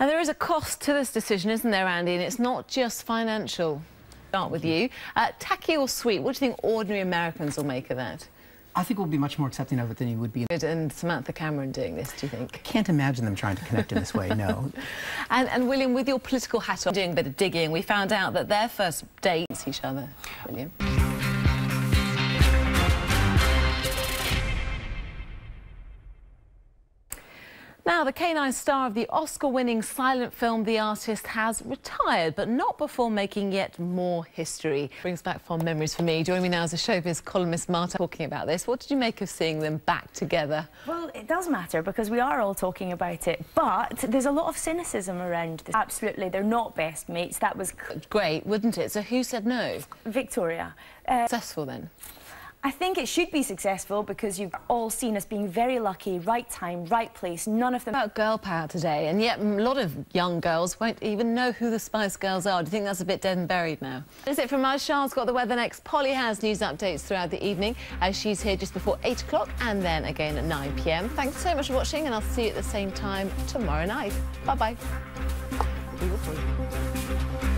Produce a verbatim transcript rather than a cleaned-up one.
And there is a cost to this decision, isn't there, Andy? And it's not just financial. Start with you. Uh, tacky or sweet? What do you think ordinary Americans will make of that? I think we'll be much more accepting of it than you would be. And Samantha Cameron doing this, do you think? I can't imagine them trying to connect in this way, no. and, and William, with your political hat on, doing a bit of digging, we found out that their first dates each other. William. Now, the K nine star of the Oscar-winning silent film The Artist has retired, but not before making yet more history. Brings back fond memories for me. Joining me now is a showbiz columnist, Marta, talking about this. What did you make of seeing them back together? Well, it does matter because we are all talking about it, but there's a lot of cynicism around this. Absolutely, they're not best mates. That was great, wouldn't it? So who said no? Victoria. Uh, Successful then? I think it should be successful because you've all seen us being very lucky, right time, right place, none of them... About girl power today, and yet a lot of young girls won't even know who the Spice Girls are. Do you think that's a bit dead and buried now? That's it from us. Charles got the weather next. Polly has news updates throughout the evening, as she's here just before eight o'clock and then again at nine p m. Thanks so much for watching, and I'll see you at the same time tomorrow night. Bye-bye.